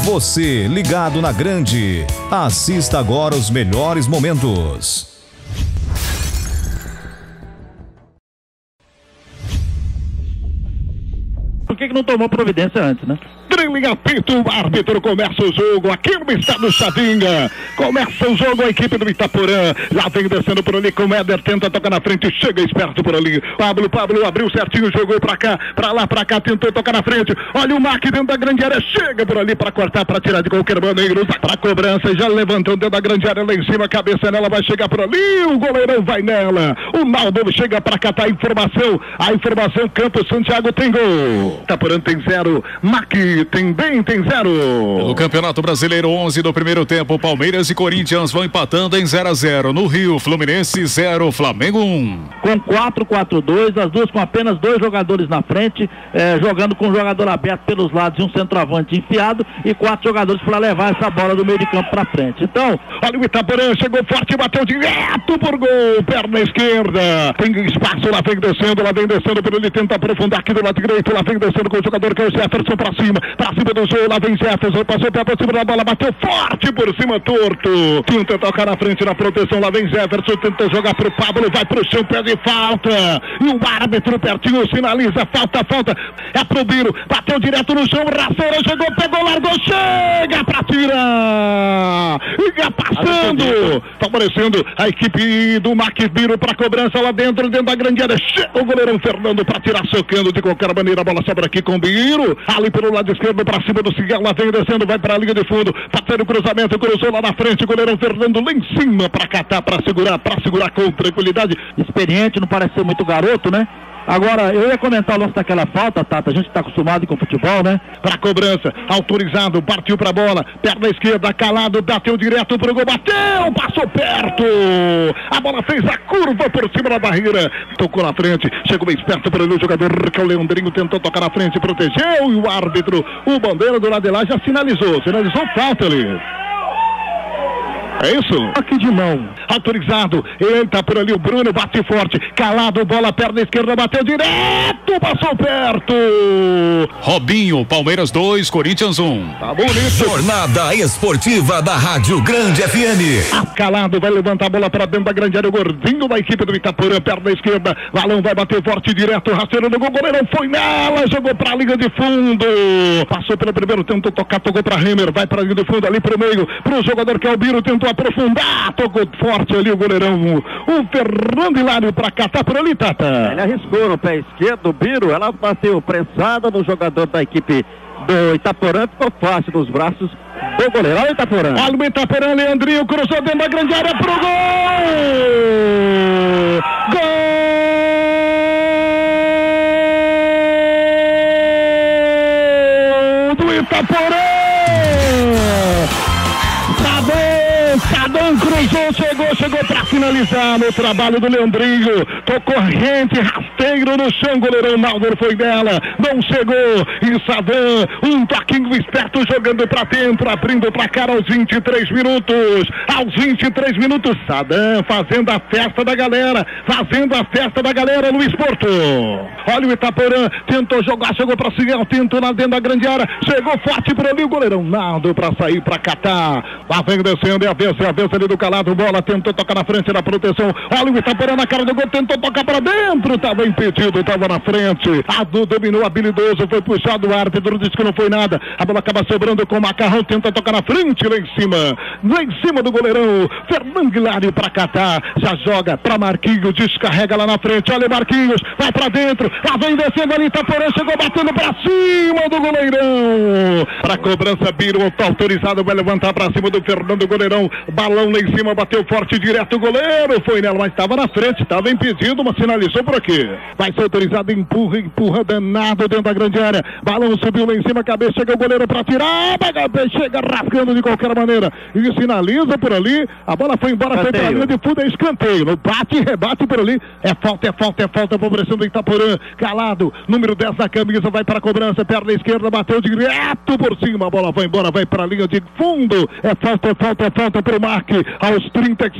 Você ligado na grande. Assista agora os melhores momentos. Por que não tomou providência antes, né? Trilha apito, o árbitro começa o jogo aqui no estado Chavinha. Começa o jogo a equipe do Itaporã. Lá vem descendo por ali com o Éder, tenta tocar na frente, chega esperto por ali. Pablo abriu certinho, jogou pra cá, pra lá, pra cá, tentou tocar na frente. Olha o Mac dentro da grande área, chega por ali pra cortar, pra tirar de qualquer maneira. Pra cobrança, já levantou dentro da grande área lá em cima, a cabeça nela vai chegar por ali, o goleirão vai nela. O Naldo chega pra catar a informação, Campos Santiago tem gol. Itaporã tem 0, Mac também tem 0. No Campeonato Brasileiro 11 do primeiro tempo, Palmeiras e Corinthians vão empatando em 0-0. No Rio, Fluminense 0, Flamengo 1. Com 4-4-2, as duas com apenas 2 jogadores na frente, jogando com o jogador aberto pelos lados e um centroavante enfiado e 4 jogadores para levar essa bola do meio de campo para frente. Então, olha o Itaporã, chegou forte, bateu direto por gol, perna esquerda, tem espaço, lá vem descendo por ele, tenta aprofundar aqui do lado direito, lá vem descendo com o jogador que é o Jefferson pra cima do jogo, lá vem Jefferson, passou o pé por cima da bola, bateu forte por cima, torto, tenta tocar na frente na proteção, lá vem Jefferson, tenta jogar pro Pablo, vai pro chão, pede falta, e o árbitro pertinho sinaliza, falta, é pro Biro, bateu direto no chão, rasteira, chegou, pegou, largou, chega pra tirar, e passando, favorecendo a equipe do Mac Biro pra cobrança lá dentro da grande área, chega o goleirão Fernando pra tirar, socando de qualquer maneira, a bola sobra aqui com o Biro, ali pelo lado esquerdo pra cima do Cigano, lá vem descendo, vai pra linha de fundo, batendo o cruzamento, cruzou lá na frente, o goleirão Fernando lá em cima pra catar, pra segurar com tranquilidade. Experiente, não parece ser muito garoto, né? Agora, eu ia comentar o lance daquela falta, Tata, a gente está acostumado com futebol, né? Pra cobrança, autorizado, partiu pra bola, perna esquerda, calado, bateu direto pro gol, bateu, passou perto, a bola fez a curva por cima da barreira, tocou na frente, chegou bem esperto para o jogador que é o Leandrinho, tentou tocar na frente, protegeu, e o árbitro, o bandeira do lado de lá já sinalizou falta ali. É isso? Aqui de mão. Autorizado. Entra por ali o Bruno, bate forte. Calado, bola, perna esquerda, bateu direto, passou perto. Robinho, Palmeiras 2, Corinthians 1. Tá bonito. Jornada Esportiva da Rádio Grande FM. Calado, vai levantar a bola pra dentro da grande área, o gordinho da equipe do Itaporã, perna esquerda. Balão vai bater forte, direto, rasteiro no gol, goleirão foi nela, jogou pra linha de fundo. Passou pelo primeiro, tentou tocar, tocou pra Hemer, vai pra linha de fundo, ali pro meio, pro jogador que é o Biro, tentou aprofundar, tocou forte ali o goleirão, o Fernando Hilário pra catar por ali, Tata. Ele arriscou no pé esquerdo, o Biro, ela bateu prensada no jogador da equipe do Itaporã, ficou fácil nos braços do goleiro. Olha o Itaporã. Olha o Itaporã, Leandrinho, cruzou dentro da grande área pro gol! Gol do Itaporã! Sadam cruzou, chegou pra finalizar no trabalho do Leandrinho, tocou corrente, rasteiro no chão, goleirão Naldo foi dela, não chegou, e Sadam, um toquinho esperto jogando pra dentro, abrindo pra cara aos 23 minutos, Sadam fazendo a festa da galera, Luiz Porto. Olha o Itaporã, tentou jogar, chegou pra Cigano, tentou lá dentro da grande área, chegou forte por ali o goleirão Naldo pra sair, pra catar, lá vem descendo, é a vez ali do Calado, bola, tentou tocar na frente da proteção, olha o Itaporã na cara do gol, tentou tocar para dentro, estava impedido, estava na frente, Adu dominou, habilidoso, foi puxado, o árbitro disse que não foi nada, a bola acaba sobrando com o Macarrão, tenta tocar na frente, lá em cima do goleirão, Fernando Hilário para catar, já joga para Marquinhos, descarrega lá na frente, olha o Marquinhos, vai para dentro, lá vem descendo ali, Itaporã chegou batendo para cima do goleirão, para cobrança, Biro, tá autorizado, vai levantar para cima do Fernando, goleirão, balão lá em cima, bateu forte direto, o goleiro foi nela, mas estava na frente, estava impedido, mas sinalizou por aqui. Vai ser autorizado, empurra danado dentro da grande área, balão subiu lá em cima, cabeça, chega o goleiro para tirar, chega rasgando de qualquer maneira, e sinaliza por ali, a bola foi embora, foi para a linha de fundo, é escanteio, no bate e rebate por ali, é falta, favorecendo do Itaporã, Calado, número 10 da camisa, vai para a cobrança, perna esquerda, bateu direto por cima, a bola vai embora, vai para a linha de fundo, é falta para o Marque, aos 37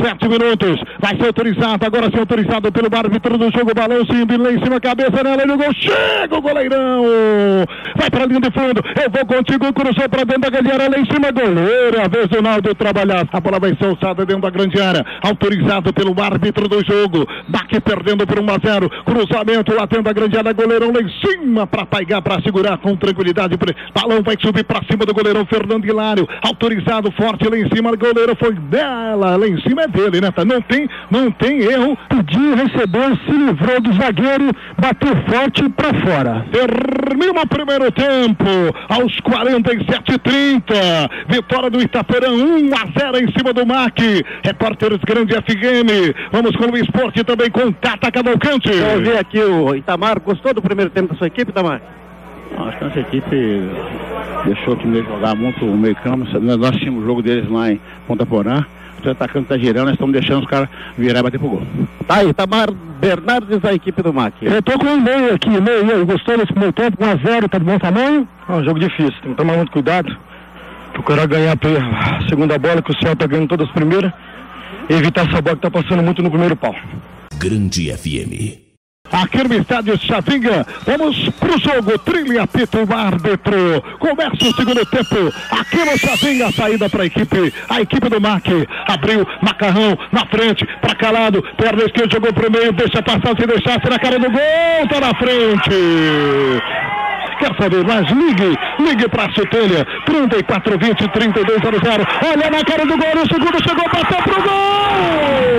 7 minutos. Vai ser autorizado, agora sim autorizado pelo árbitro do jogo. Balão sim, lá em cima, cabeça nela, ele gol. Chega o goleirão. Vai pra linha de fundo. Eu vou contigo, cruzou pra dentro da grande área, lá em cima, goleiro. A vez do Naldo trabalhar. A bola vai ser alçada dentro da grande área. Autorizado pelo árbitro do jogo. Baque perdendo por 1-0. Cruzamento lá dentro da grande área, goleirão lá em cima pra pegar, pra segurar com tranquilidade. Balão vai subir pra cima do goleirão Fernando Hilário. Autorizado, forte lá em cima. O goleiro foi dela. Lá em cima é dele, né? Não tem erro. Pediu, recebeu, se livrou do zagueiro, bateu forte pra fora. Termina o primeiro tempo aos 47h30. Vitória do Itaporã 1-0 em cima do MAC. Repórteres Grande FM. Vamos com o esporte também com Tata Cavalcante. Eu vi aqui o Itamar. Gostou do primeiro tempo da sua equipe, Itamar? Acho que nossa equipe deixou o time jogar muito o meio campo. Nós tínhamos o jogo deles lá em Ponta Porã. O atacante está girando, nós estamos deixando os caras virar e bater pro gol. Tá aí, Itamar Bernardes, a equipe do MAC. Eu tô com um e-mail aqui, e-mail. Gostou desse primeiro tempo? 1-0, tá de bom tamanho? É um jogo difícil, tem que tomar muito cuidado. Procurar ganhar a segunda bola, que o Céu tá ganhando todas as primeiras. E evitar essa bola que tá passando muito no primeiro pau. Grande FM. Aqui no estádio Chavinga, vamos pro jogo, trilha, apita o árbitro, começa o segundo tempo, aqui no Chavinga, a saída para a equipe do MAC, abriu, Macarrão, na frente, para Calado, perna esquerda, jogou pro meio, deixa passar, se deixar, na cara do gol, tá na frente. Quer saber mais? Ligue pra Chutelha, 3420-3200, olha na cara do gol, o segundo chegou, bateu pro gol!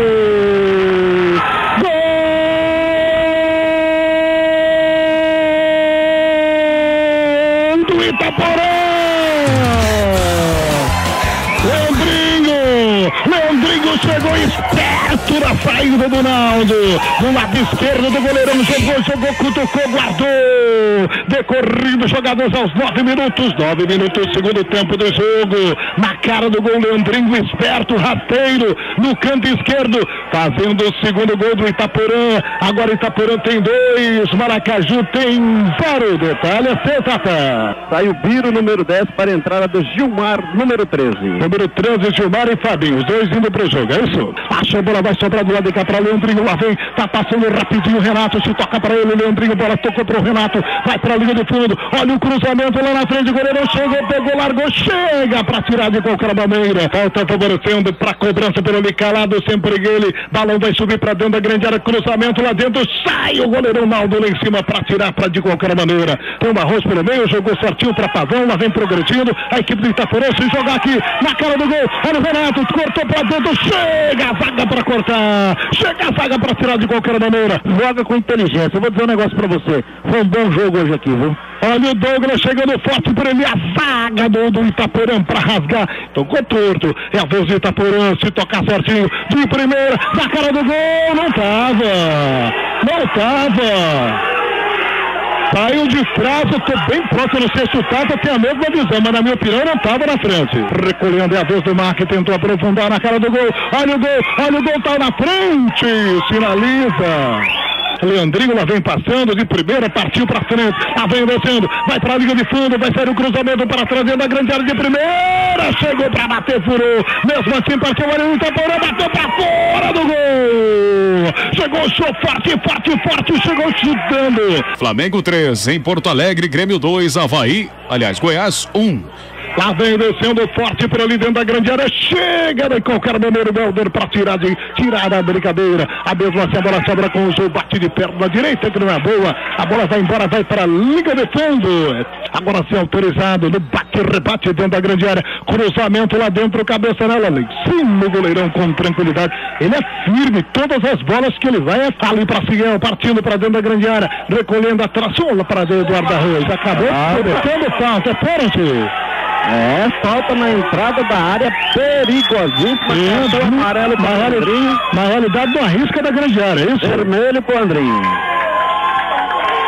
Itaporã! Leandrinho chegou esperto na saída do Naldo. No lado esquerdo do goleirão, jogou, cutucou, guardou. Decorrido, jogadores aos 9 minutos. 9 minutos, segundo tempo do jogo. Na cara do gol, Leandrinho esperto, rateiro, no canto esquerdo, fazendo o segundo gol do Itaporã. Agora Itaporã tem 2, Maracaju tem 0. Detalhe é seu, Tata. Sai o Biro, número 10, para a entrada do Gilmar, número 13. Número 13, Gilmar e Fabinho, os dois indo pro jogo, é isso? Achou a bola, vai sobrar do lado de cá para Leandrinho, lá vem, tá passando rapidinho, Renato, se toca para ele, Leandrinho, bola tocou pro Renato, vai pra linha de fundo, olha o cruzamento lá na frente, o goleirão chegou, pegou, largou, chega pra tirar de qualquer maneira, falta favorecendo pra cobrança pelo ali, Calado, sempre ele, balão vai subir pra dentro da grande área, cruzamento lá dentro, sai o goleirão Naldo lá em cima pra tirar pra de qualquer maneira, tem um Arroz pelo meio, jogou certinho pra Pavão, lá vem progredindo, a equipe do Itaporã se jogar aqui na cara do gol, olha o Renato, cortou pra dentro, chega a zaga pra cortar, chega a zaga pra tirar de qualquer maneira, joga com inteligência. Eu vou dizer um negócio pra você, foi um bom jogo hoje aqui, viu? Olha o Douglas chegando forte por ele, a zaga do Itaporã pra rasgar, tocou torto, é a vez do Itaporã, se tocar certinho, de primeira, na cara do gol, não tava, saiu de trás, eu tô bem próximo, não sei se o Tata tem a mesma visão, mas na minha opinião não tava na frente. Recolhendo, é a vez do Marque, tentou aprofundar na cara do gol, olha o gol tá na frente, sinaliza. Leandrinho lá vem passando de primeira, partiu pra frente, lá vem descendo, vai pra linha de fundo, vai sair o cruzamento para trás da grande área de primeira, chegou pra bater, furou, mesmo assim partiu o Itaporã, bateu pra fora do gol, chegou forte, chegou chutando. Flamengo 3, em Porto Alegre, Grêmio 2, Goiás 1. Lá vem descendo forte por ali dentro da grande área, chega de qualquer maneira o Belder para tirar da brincadeira, a mesma assim, a bola sobra com o Zou, bate de perna direita que não é boa, a bola vai embora, vai para a liga de fundo, agora sim autorizado no bate-rebate dentro da grande área, cruzamento lá dentro, cabeça nela, ali em cima o goleirão com tranquilidade, ele é firme, todas as bolas que ele vai é ali para Figuel, partindo para dentro da grande área, recolhendo a tração para Eduardo Arroz, acabou cometendo falta, é pênalti. É, falta na entrada da área, perigosíssima, cartão amarelo para o Andrinho. Na realidade, do arrisca da grande área, é isso? Vermelho para o Andrinho.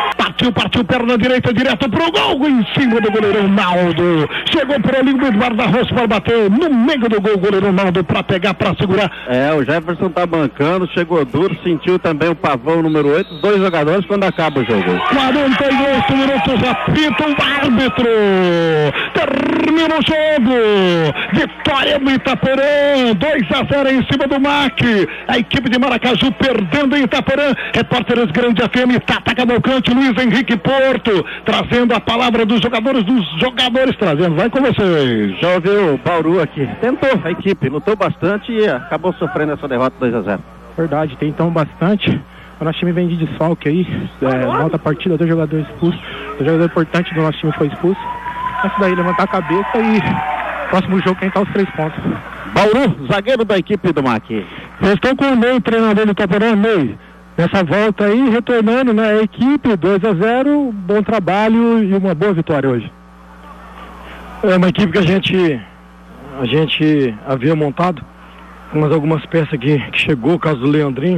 partiu, perna direita, direto pro gol, em cima do goleirão Naldo. Chegou por ali o guarda-rosto para bater no meio do gol, o goleirão Naldo para pegar, para segurar. O Jefferson tá bancando, chegou duro, sentiu também o Pavão número 8, os dois jogadores quando acaba o jogo. 48 minutos, apita o árbitro. Termina o jogo. Vitória do Itaporã, 2-0 em cima do MAC. A equipe de Maracaju perdendo em Itaporã. Repórteres Grande FM, Tata Cavalcante, Luiz Henrique Porto, trazendo a palavra dos jogadores trazendo. Vai com vocês. Já ouviu o Bauru aqui. Tentou a equipe, lutou bastante e acabou sofrendo essa derrota 2-0. Verdade, tentam bastante. O nosso time vem de desfalque aí, volta a partida, 2 jogadores expulsos. O jogador importante do nosso time foi expulso. Essa daí, levantar a cabeça e próximo jogo tentar os 3 pontos. Bauru, zagueiro da equipe do MAC. Eu estou com o Ney, treinador do Itaporã, Ney. Nessa volta aí, retornando, né, a equipe, 2-0, bom trabalho e uma boa vitória hoje. É uma equipe que a gente havia montado, mas algumas peças que chegou, o caso do Leandrinho,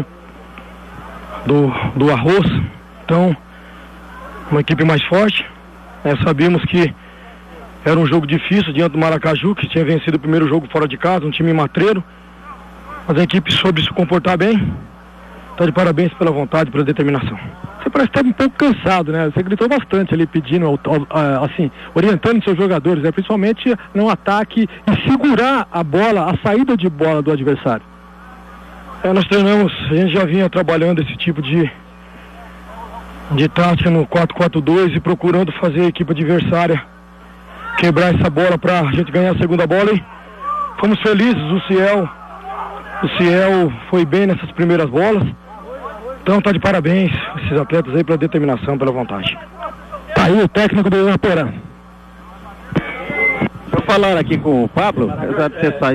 do Arroz. Então, uma equipe mais forte. Sabíamos que era um jogo difícil diante do Maracaju, que tinha vencido o primeiro jogo fora de casa, um time matreiro. Mas a equipe soube se comportar bem. Está de parabéns pela vontade, pela determinação. Você parece estar um pouco cansado, né? Você gritou bastante ali, pedindo, assim, orientando seus jogadores, né? Principalmente no ataque e segurar a bola, a saída de bola do adversário. Nós treinamos, a gente já vinha trabalhando esse tipo de tática no 4-4-2 e procurando fazer a equipe adversária quebrar essa bola para a gente ganhar a segunda bola. E fomos felizes, o Ciel foi bem nessas primeiras bolas. Então tá de parabéns esses atletas aí pela determinação, pela vontade. Tá aí o técnico do Itaporã. Deixa eu falar aqui com o Pablo, apesar de você sair.